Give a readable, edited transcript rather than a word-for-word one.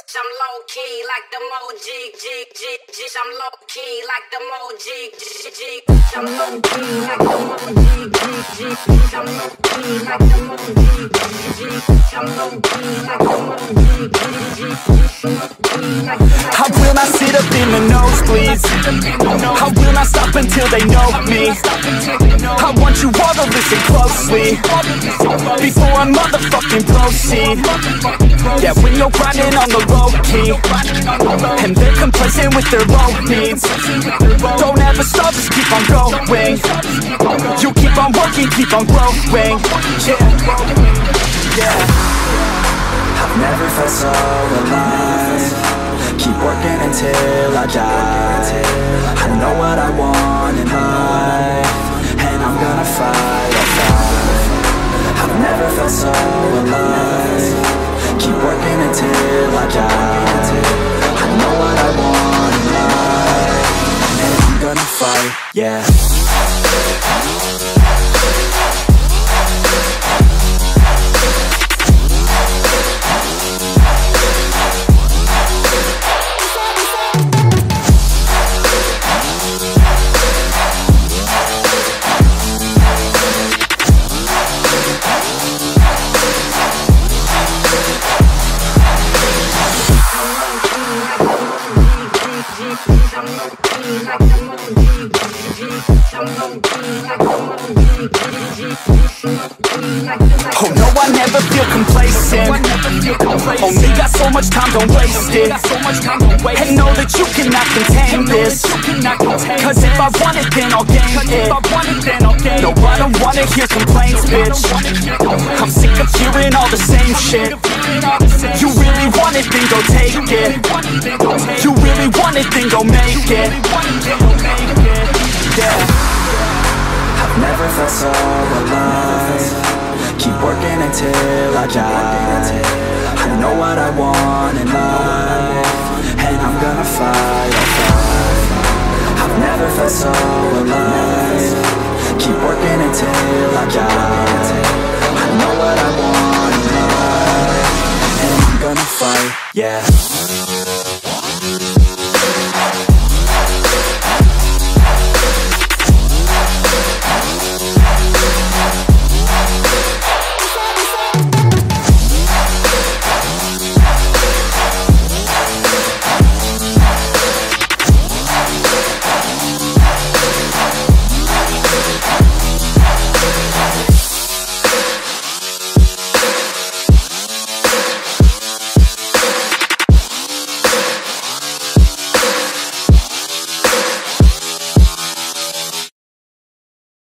I'm low key like the Moji, I'm low key like the Moji, I'm low key like the Moji, I'm low key like the Moji, I'm low key like the Moji, I will not sit up in the nosebleeds. I will not stop until they know me. I want you all to listen closely before I motherfucking proceed. Yeah, when you're grinding on the low key and they're complacent with their low needs, don't ever stop, just keep on going. You keep on working, keep on growing. Yeah. I've never felt so alive. Keep working until I die. I know what I want in life, and I'm gonna fight, I'll fight. I've never felt so alive. Keep working until I die. I know what I want in life, and I'm gonna fight, yeah. Oh no, I never feel complacent. Only got so much time, don't waste it. And know that you cannot contain this, cause if I want it, then I'll gain it. No, I don't wanna hear complaints, bitch. I'm sick of hearing all the same shit. You really want it, then go take it. You really want it, then go make it. Yeah. I've never felt so alive. Keep working until I die. I know what I want in life, and I'm gonna fight, I'll fight. I've never felt so alive. Keep working until I die. I know what I want in life, and I'm gonna fight, yeah.